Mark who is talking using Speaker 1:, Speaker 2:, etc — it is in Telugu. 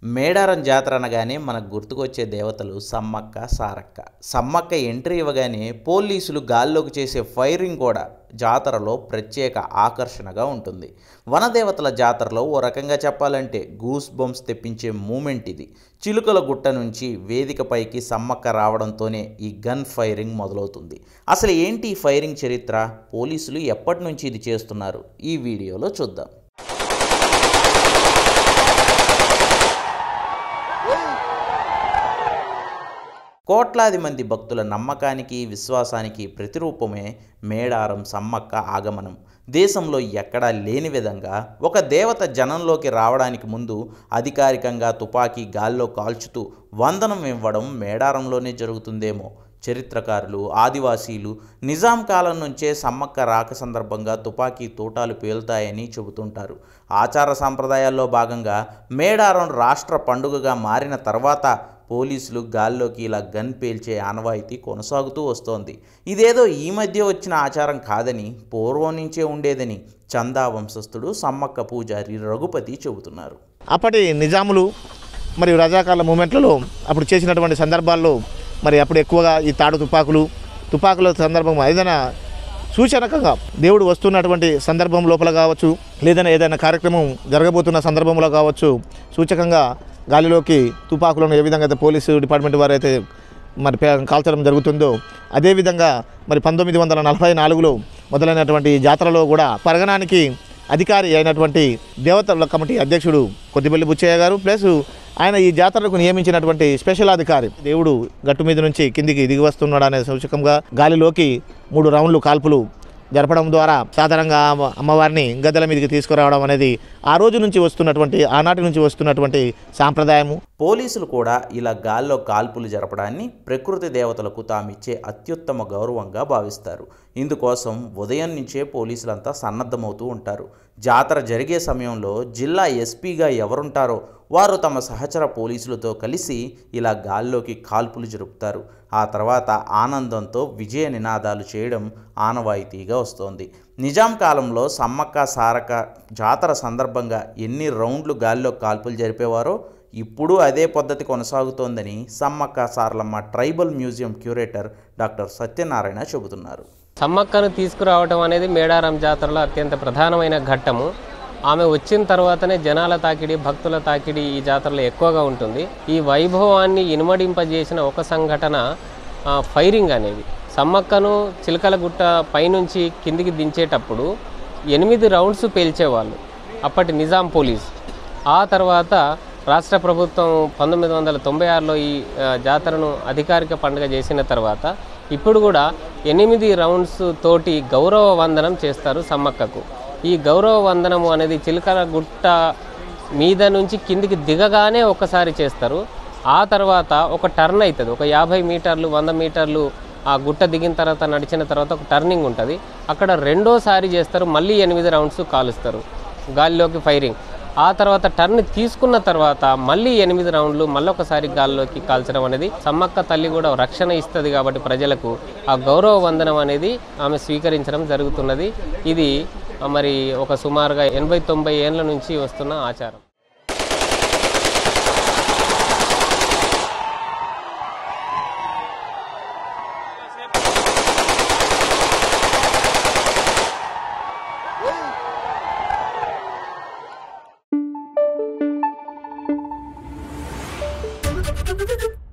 Speaker 1: మేడారం జాతర అనగానే మనకు గుర్తుకొచ్చే దేవతలు సమ్మక్క సారక్క. సమ్మక్క ఎంట్రీ ఇవ్వగానే పోలీసులు గాల్లోకి చేసే ఫైరింగ్ కూడా జాతరలో ప్రత్యేక ఆకర్షణగా ఉంటుంది. వనదేవతల జాతరలో ఓ రకంగా చెప్పాలంటే గూస్ బంప్స్ తెప్పించే మూమెంట్ ఇది. చిలుకల గుట్ట నుంచి వేదికపైకి సమ్మక్క రావడంతోనే ఈ గన్ ఫైరింగ్ మొదలవుతుంది. అసలు ఏంటి ఈ ఫైరింగ్ చరిత్ర? పోలీసులు ఎప్పటి నుంచి ఇది చేస్తున్నారు? ఈ వీడియోలో చూద్దాం. కోట్లాది మంది భక్తుల నమ్మకానికి విశ్వాసానికి ప్రతిరూపమే మేడారం సమ్మక్క ఆగమనం. దేశంలో ఎక్కడా లేని విధంగా ఒక దేవత జనంలోకి రావడానికి ముందు అధికారికంగా తుపాకీ గాల్లో కాల్చుతూ వందనం ఇవ్వడం మేడారంలోనే జరుగుతుందేమో. చరిత్రకారులు, ఆదివాసీలు నిజాం కాలం నుంచే సమ్మక్క రాక సందర్భంగా తుపాకీ తూటాలు పేలుతాయని చెబుతుంటారు. ఆచార సంప్రదాయాల్లో భాగంగా మేడారం రాష్ట్ర పండుగగా మారిన తర్వాత పోలీసులు గాల్లోకి ఇలా గన్ పేల్చే ఆనవాయితీ కొనసాగుతూ వస్తోంది. ఇదేదో ఈ మధ్య వచ్చిన ఆచారం కాదని, పూర్వం నుంచే ఉండేదని చందా వంశస్థుడు సమ్మక్క పూజారి రఘుపతి చెబుతున్నారు.
Speaker 2: అప్పటి నిజాములు మరియు రజాకార్ల మూమెంట్లలో అప్పుడు చేసినటువంటి సందర్భాల్లో మరి అప్పుడు ఎక్కువగా ఈ తాడు తుపాకుల సందర్భం ఏదైనా సూచనకంగా దేవుడు వస్తున్నటువంటి సందర్భం లోపల కావచ్చు, లేదైనా ఏదైనా కార్యక్రమం జరగబోతున్న సందర్భంలో కావచ్చు, సూచకంగా గాలిలోకి తుపాకులను ఏ విధంగా అయితే పోలీసు డిపార్ట్మెంట్ వారు అయితే మరి కాల్చడం జరుగుతుందో అదేవిధంగా మరి 1944లో మొదలైనటువంటి జాతరలో కూడా పరగణానికి అధికారి అయినటువంటి దేవతల కమిటీ అధ్యక్షుడు కొద్దిపల్లి బుచ్చయ్య గారు ప్లస్ ఆయన ఈ జాతరకు నియమించినటువంటి స్పెషల్ అధికారి దేవుడు గట్టు మీద నుంచి కిందికి దిగి వస్తున్నాడు అనే సూచకంగా గాలిలోకి 3 రౌండ్లు కాల్పులు జరపడం ద్వారా సాధారణంగా అమ్మవారిని గద్దెల మీదకి తీసుకురావడం అనేది ఆ రోజు నుంచి వస్తున్నటువంటి ఆనాటి నుంచి వస్తున్నటువంటి సాంప్రదాయము.
Speaker 1: పోలీసులు కూడా ఇలా గాల్లో కాల్పులు జరపడాన్ని ప్రకృతి దేవతలకు తామిచ్చే అత్యుత్తమ గౌరవంగా భావిస్తారు. ఇందుకోసం ఉదయం నుంచే పోలీసులంతా సన్నద్ధమవుతూ ఉంటారు. జాతర జరిగే సమయంలో జిల్లా ఎస్పీగా ఎవరుంటారో వారు తమ సహచర పోలీసులతో కలిసి ఇలా గాల్లోకి కాల్పులు జరుపుతారు. ఆ తర్వాత ఆనందంతో విజయ నినాదాలు చేయడం ఆనవాయితీగా వస్తోంది. నిజాం కాలంలో సమ్మక్క సారక్క జాతర సందర్భంగా ఎన్ని రౌండ్లు గాల్లో కాల్పులు జరిపేవారో ఇప్పుడు అదే పద్ధతి కొనసాగుతోందని Sammakka Saralamma tribal museum curator doctor Satyanarayana చెబుతున్నారు.
Speaker 3: సమ్మక్కను తీసుకురావడం అనేది మేడారం జాతరలో అత్యంత ప్రధానమైన ఘట్టము. ఆమె వచ్చిన తర్వాతనే జనాల తాకిడి, భక్తుల తాకిడి ఈ జాతరలో ఎక్కువగా ఉంటుంది. ఈ వైభవాన్ని ఇనుమడింపజేసిన ఒక సంఘటన ఫైరింగ్ అనేది. సమ్మక్కను చిలకల గుట్ట పైనుంచి కిందికి దించేటప్పుడు 8 రౌండ్స్ పేల్చేవాళ్ళు అప్పటి నిజాం పోలీస్. ఆ తర్వాత రాష్ట్ర ప్రభుత్వం 1996లో ఈ జాతరను అధికారిక పండుగ చేసిన తర్వాత ఇప్పుడు కూడా 8 రౌండ్స్ తోటి గౌరవ వందనం చేస్తారు సమ్మక్కకు. ఈ గౌరవ వందనము అనేది చిలకల గుట్ట మీద నుంచి కిందికి దిగగానే ఒకసారి చేస్తారు. ఆ తర్వాత ఒక టర్న్ అవుతుంది, ఒక 50 మీటర్లు 100 మీటర్లు ఆ గుట్ట దిగిన తర్వాత నడిచిన తర్వాత ఒక టర్నింగ్ ఉంటుంది. అక్కడ రెండోసారి చేస్తారు, మళ్ళీ 8 రౌండ్స్ కాలుస్తారు గాలిలోకి ఫైరింగ్. ఆ తర్వాత టర్న్ తీసుకున్న తర్వాత మళ్ళీ 8 రౌండ్లు మళ్ళొకసారి గాల్లోకి కాల్చడం అనేది సమ్మక్క తల్లి కూడా రక్షణ ఇస్తుంది కాబట్టి ప్రజలకు ఆ గౌరవ వందనం అనేది ఆమె స్వీకరించడం జరుగుతున్నది. ఇది మరి ఒక సుమారుగా 80-90 ఏళ్ళ నుంచి వస్తున్న ఆచారం.
Speaker 4: Thank you.